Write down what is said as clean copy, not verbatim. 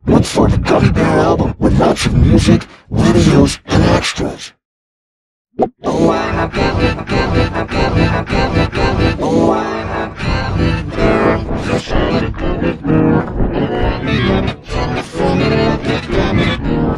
Look for the Gummy Bear album with lots of music, videos, and extras. Oh, I'm